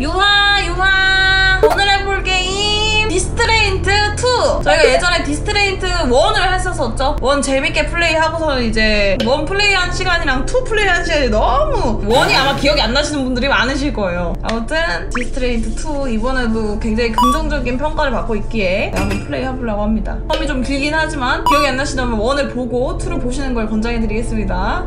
유하 오늘 해볼 게임 디스트레인트 2. 저희가 예전에 디스트레인트 1을 했었었죠. 1 재밌게 플레이하고서는 이제 1 플레이한 시간이랑 2 플레이한 시간이 너무 1이 아마 기억이 안 나시는 분들이 많으실 거예요. 아무튼 디스트레인트 2 이번에도 굉장히 긍정적인 평가를 받고 있기에 한번 플레이 해보려고 합니다. 텀이 좀 길긴 하지만 기억이 안 나시다면 1을 보고 2를 보시는 걸 권장해드리겠습니다.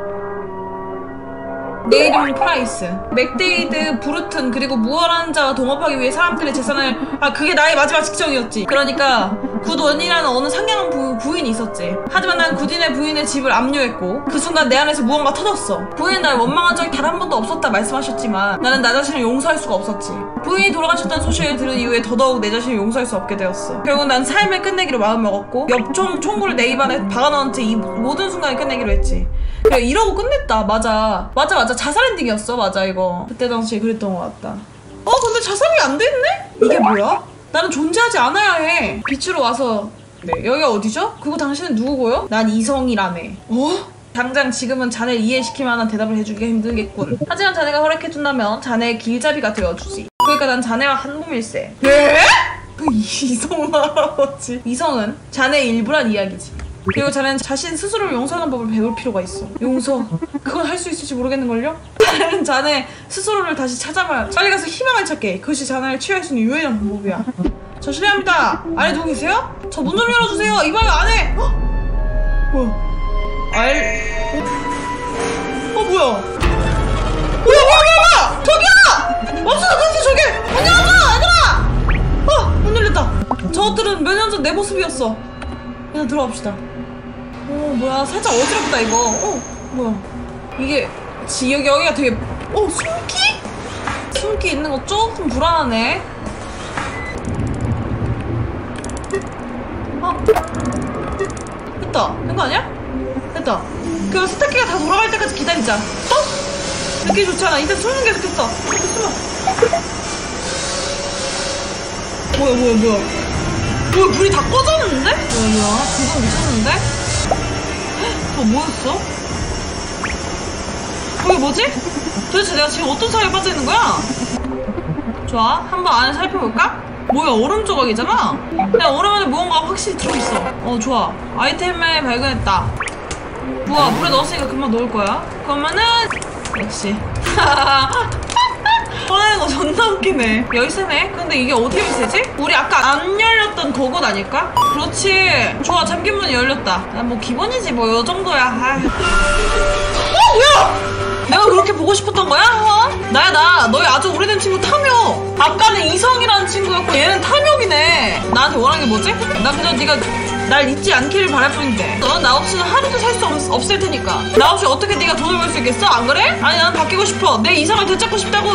내 이름은 프라이스. 맥데이드, 브루튼, 그리고 무얼한 자와 동업하기 위해 사람들의 재산을 그게 나의 마지막 직정이었지. 그러니까 굿원이라는 어느 상냥한 부인이 있었지. 하지만 난 굿인의 부인의 집을 압류했고 그 순간 내 안에서 무언가 터졌어. 부인은 날 원망한 적이 단 한 번도 없었다 말씀하셨지만 나는 나 자신을 용서할 수가 없었지. 부인이 돌아가셨다는 소식을 들은 이후에 더더욱 내 자신을 용서할 수 없게 되었어. 결국 난 삶을 끝내기로 마음먹었고 옆총 총구를 내 입안에 박아넣은 채 이 모든 순간을 끝내기로 했지. 그래 이러고 끝냈다. 맞아 자살 엔딩이었어. 맞아 이거 그때 당시에 그랬던 것 같다. 근데 자살이 안 됐네? 이게 뭐야? 나는 존재하지 않아야 해. 빛으로 와서 네 여기가 어디죠? 그리고 당신은 누구고요? 난 이성이라며. 당장 지금은 자네를 이해시킬 만한 대답을 해주기가 힘들겠군. 하지만 자네가 허락해준다면 자네의 길잡이가 되어주지. 그러니까 난 자네와 한 몸일세. 네? 이성 할아버지. 이성은 자네의 일부란 이야기지. 그리고 자네는 자신 스스로를 용서하는 법을 배울 필요가 있어. 용서 그건 할 수 있을지 모르겠는걸요? 자네는 자네 스스로를 다시 찾아봐야 빨리 가서 희망을 찾게. 그것이 자네를 치유할 수 있는 유일한 방법이야. 저 실례합니다. 안에 누구 계세요? 저 문 좀 열어주세요. 이봐요 안에. 뭐야 뭐야 저기야! 없어 저기! 문 열어줘 얘들아! 문 열렸다. 저것들은 몇 년 전 내 모습이었어. 그냥 들어갑시다. 뭐야 살짝 어지럽다 이거. 뭐야 이게 여기가 되게 숨기 있는 거 조금 불안하네. 됐다. 된 거 아니야? 됐다. 그 스타키가 다 돌아갈 때까지 기다리자. 느낌 좋잖아. 이제 숨는 게 좋겠다. 뭐야 불이 다 꺼졌는데? 뭐야 그거 미쳤는데? 뭐였어? 이게 뭐지? 도대체 내가 지금 어떤 사이에 빠져있는 거야? 좋아 한번 안에 살펴볼까? 뭐야 얼음 조각이잖아? 그냥 얼음 안에 무언가가 확실히 들어있어. 좋아 아이템을 발견했다. 우와 물에 넣었으니까 금방 녹을 거야. 그러면은 역시 꺼내는 거 존나 웃기네. 열쇠네? 근데 이게 어디 열쇠지? 우리 아까 안 열렸던 그곳 아닐까? 그렇지. 좋아 잠긴 문이 열렸다. 뭐 기본이지 뭐 요 정도야. 뭐야! 내가 그렇게 보고 싶었던 거야? 나야 나 너희 아주 오래된 친구 탐욕. 아까는 이성이라는 친구였고 얘는 탐욕이네. 나한테 원하는 게 뭐지? 나 그냥 네가 날 잊지 않기를 바랄 뿐인데 넌 나 없이는 하루도 살 수 없을 테니까. 나 없이 어떻게 네가 돈을 벌 수 있겠어? 안 그래? 아니 난 바뀌고 싶어. 내 이성을 되찾고 싶다고.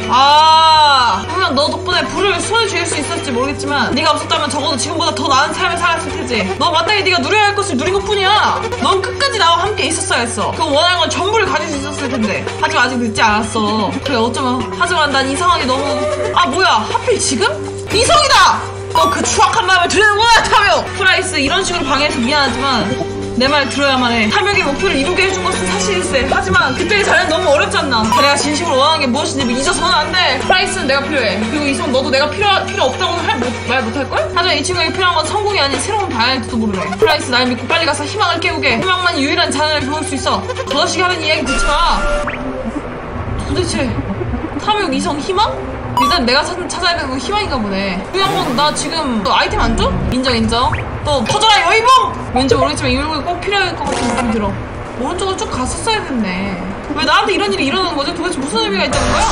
분명 너 덕분에 불을 손에 쥘 수 있었을지 모르겠지만 네가 없었다면 적어도 지금보다 더 나은 삶을 살았을 테지. 너 마땅히 네가 누려야 할 것을 누린 것뿐이야. 넌 끝까지 나와 함께 있었어야 했어. 그 원하는 건 전부를 가질 수 있었을 텐데. 하지만 아직 늦지 않았어. 그래 어쩌면. 하지만 난 이 상황이 너무 뭐야 하필 지금? 이성이다! 너 그 추악한 마음을 들여는구나 탐욕! 프라이스 이런 식으로 방해해서 미안하지만 내 말 들어야만 해. 탐욕의 목표를 이루게 해준 것은 사실일세. 하지만 그때의 자네는 너무 어렵지 않나? 자네가 진심으로 원하는 게 무엇인지 잊어서는 안 돼. 프라이스는 내가 필요해. 그리고 이성 너도 내가 필요 없다고 말 못할걸? 하지만 이 친구에게 필요한 건 성공이 아닌 새로운 방향일지도 모르네. 프라이스 날 믿고 빨리 가서 희망을 깨우게. 희망만이 유일한 자네를 도울 수 있어. 저 자식이 하는 이야기 듣지 마. 도대체 탐욕 이성 희망? 일단 내가 찾아야 되는 건 희망인가 보네. 중요한 건 나 지금 너 아이템 안 줘? 인정. 또 터져라 여의봉! 왠지 모르겠지만 이 얼굴이 꼭 필요할 것 같은 느낌이 들어. 오른쪽으로 쭉 갔었어야 됐네. 왜 나한테 이런 일이 일어나는 거지? 도대체 무슨 의미가 있다는 거야?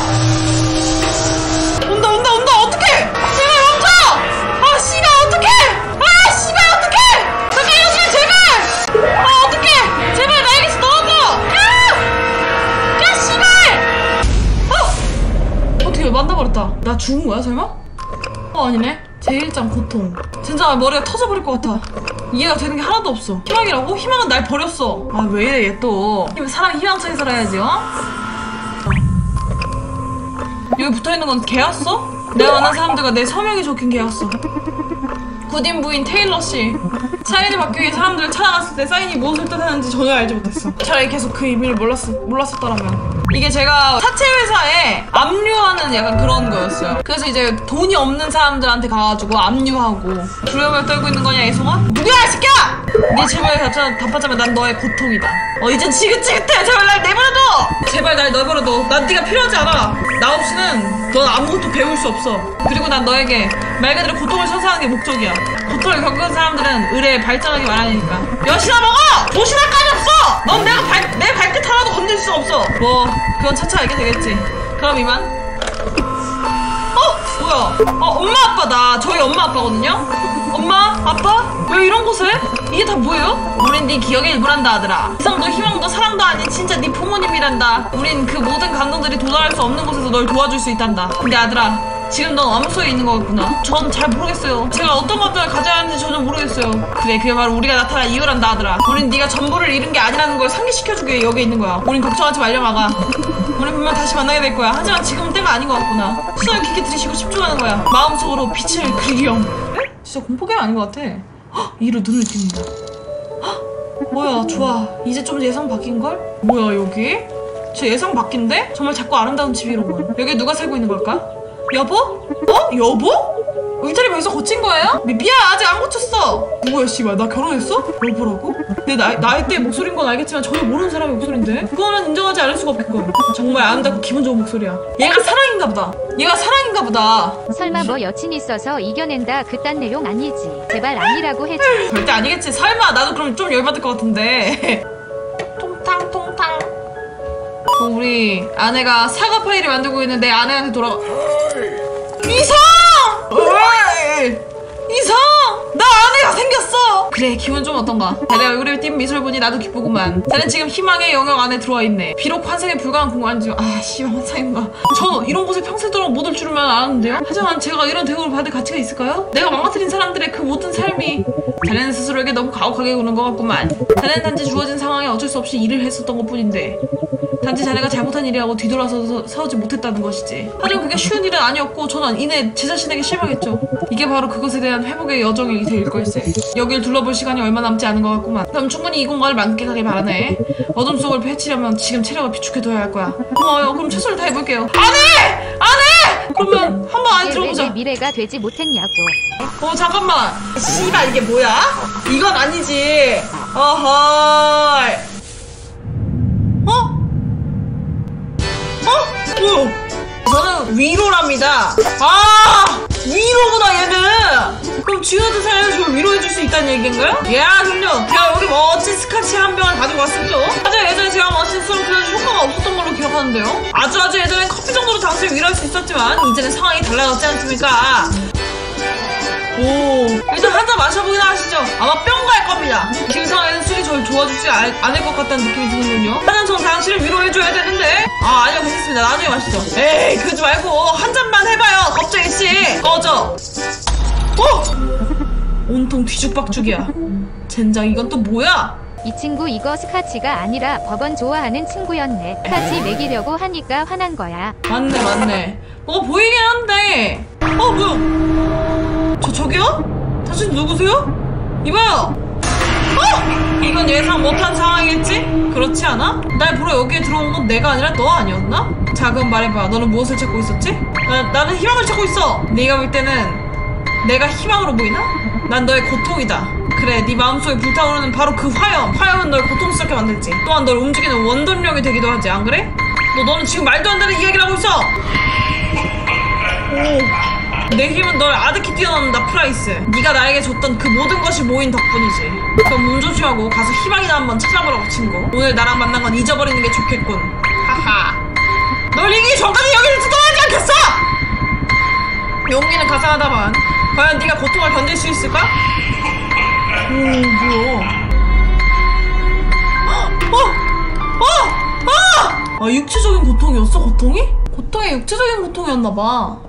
온다 어떡해! 제발 멈춰! 씨발 어떡해! 씨발 어떡해! 잠깐 이러지 제발! 어떡해! 제발 나에게서 넣어줘! 씨발! 어떻게 만나버렸다. 나 죽은 거야 설마? 아니네. 제1장 고통. 진짜 머리가 터져버릴 것 같아. 이해가 되는 게 하나도 없어. 희망이라고? 희망은 날 버렸어. 왜 이래 얘 또. 사람이 희망차게 살아야지. 여기 붙어있는 건 걔였어? 내가 만난 사람들과 내 서명이 적힌 걔였어. 굿인 부인 테일러 씨. 사인을 받기 위해 사람들을 찾아갔을 때 사인이 무엇을 뜻하는지 전혀 알지 못했어. 차라리 계속 그 의미를 몰랐었더라면. 이게 제가 사채 회사에 압류한 하는 약간 그런 거였어요. 그래서 이제 돈이 없는 사람들한테 가가지고 압류하고 두려움을 떨고 있는 거냐 예송아? 누구야 이 새끼야! 네 제발 답하자면 난 너의 고통이다. 이젠 지긋지긋해. 제발 날 내버려둬. 제발 날 내버려둬. 난 네가 필요하지 않아. 나 없이는 넌 아무것도 배울 수 없어. 그리고 난 너에게 말 그대로 고통을 선사하는 게 목적이야. 고통을 겪은 사람들은 의뢰에 발전하기 마련이니까. 여신아 먹어! 도시락까지 없어! 넌 내 발끝 하나도 건들 수 없어. 뭐 그건 차차 알게 되겠지. 그럼 이만. 뭐야? 엄마 아빠다. 저희 엄마 아빠거든요. 엄마 아빠 왜 이런 곳에? 이게 다 뭐예요? 우린 네 기억의 일부란다 아들아. 이성도 희망도 사랑도 아닌 진짜 네 부모님이란다. 우린 그 모든 감동들이 도달할 수 없는 곳에서 널 도와줄 수 있단다. 근데 아들아 지금 넌 암소에 있는 거겠구나. 전 잘 모르겠어요. 제가 어떤 것들을 가져야 하는지 전혀 모르겠어요. 그래 그게 바로 우리가 나타난 이유란다 아들아. 우린 네가 전부를 잃은 게 아니라는 걸 상기시켜주기 위해 여기 있는 거야. 우린 걱정하지 말려 마가. 우린 분명 다시 만나게 될 거야. 하지만 지금은 때가 아닌 것 같구나. 시선을 깊게 들이쉬고 집중하는 거야. 마음속으로 빛을 그리렴. 진짜 공포게임 아닌 것 같아. 이로 눈을 뜬다. 뭐야 좋아. 이제 좀 예상 바뀐걸? 뭐야 여기? 저 예상 바뀐데? 정말 작고 아름다운 집이로군. 여기 누가 살고 있는 걸까? 여보? 여보? 울타리 벽에서 고친 거예요? 미안 아직 안 고쳤어. 뭐야 씨발 나 결혼했어? 여보라고? 내 나이대 목소리인 건 알겠지만 전혀 모르는 사람의 목소리인데 그거는 인정하지 않을 수가 없겠군. 정말 아름답고 기분 좋은 목소리야. 얘가 사랑인가 보다. 얘가 사랑인가 보다. 설마 뭐 여친 있어서 이겨낸다 그딴 내용 아니지. 제발 아니라고 해줘. 절대 아니겠지. 설마 나도 그럼 좀 열받을 것 같은데. 통탕 그럼 우리 아내가 사과 파이를 만들고 있는 내 아내한테 이성! 이성! 나 아내가 생겼어! 그래 기분 좀 어떤가? 자네 얼굴에 띈 미소를 보니 나도 기쁘구만. 자넨 지금 희망의 영역 안에 들어와 있네. 비록 환상에 불과한 공간 중 씨발 환상인가. 저 이런 곳에 평생도록 못 올 줄은 아는데요. 하지만 제가 이런 대우를 받을 가치가 있을까요? 내가 망가뜨린 사람들의 그 모든 삶이 자네는 스스로에게 너무 가혹하게 구는 것 같구만. 자네는 단지 주어진 상황에 어쩔 수 없이 일을 했었던 것 뿐인데 단지 자네가 잘못한 일이라고 뒤돌아서 서지 못했다는 것이지. 하지만 그게 쉬운 일은 아니었고 저는 이내 제 자신에게 실망했죠. 이게 바로 그것에 대한 회복의 여정이 될 걸세. 여길 둘러볼 시간이 얼마 남지 않은 것 같구만. 그럼 충분히 이 공간을 만끽하길 바라네. 어둠 속을 헤치려면 지금 체력을 비축해둬야 할 거야. 고마워요. 그럼 최선을 다해볼게요. 안해! 그러면 한번 안에 들어보자. 왜 미래가 되지 못했냐고. 잠깐만. 씨발 이게 뭐야? 이건 아니지. 어허이. 뭐야? 저는 위로랍니다. 위로구나 얘는. 그럼 쥐어든 사연을 저를 위로해줄 수 있다는 얘기인가요? 그럼요. 제가 여기 멋진 스카치 한 병을 가지고 왔습니다. 하지만 예전에 제가 마신 술은 그다지 효과가 없었던 걸로 기억하는데요. 아주 예전엔 커피 정도로 당신을 위로할 수 있었지만 이제는 상황이 달라졌지 않습니까? 일단 한 잔 마셔보긴 하시죠. 아마 뿅 갈 겁니다. 지금 상황에는 술이 저를 도와주지 않을 것 같다는 느낌이 드는군요. 하지만 전 당신을 위로해줘야 되는데. 아니요 괜찮습니다. 나중에 마시죠. 에이 그러지 말고 한 잔만 해봐요. 겁쟁이씨 꺼져. 온통 뒤죽박죽이야. 젠장 이건 또 뭐야? 이 친구 이거 스카치가 아니라 법원 좋아하는 친구였네. 스카치 먹이려고 하니까 화난 거야. 맞네. 뭐가 보이긴 한데. 뭐야? 저기요? 당신 누구세요? 이봐요. 이건 예상 못한 상황이겠지? 그렇지 않아? 날 보러 여기에 들어온 건 내가 아니라 너 아니었나? 자 그럼 말해봐. 너는 무엇을 찾고 있었지? 나는 희망을 찾고 있어. 네가 볼 때는 내가 희망으로 보이나? 난 너의 고통이다. 그래 네 마음속에 불타오르는 바로 그 화염은 널 고통스럽게 만들지. 또한 널 움직이는 원동력이 되기도 하지 안 그래? 너는 지금 말도 안 되는 이야기를 하고 있어. 내 힘은 널 아득히 뛰어넘는다 프라이스. 네가 나에게 줬던 그 모든 것이 모인 덕분이지. 그럼 몸 조심하고 가서 희망이나 한번 찾아보라고 친구. 오늘 나랑 만난 건 잊어버리는 게 좋겠군. 하하. 널 이기기 전까지 여기를 떠나지 않겠어. 용기는 가상하다만 과연 네가 고통을 견딜 수 있을까? 뭐야? 육체적인 고통이었어 고통이? 고통이 육체적인 고통이었나봐.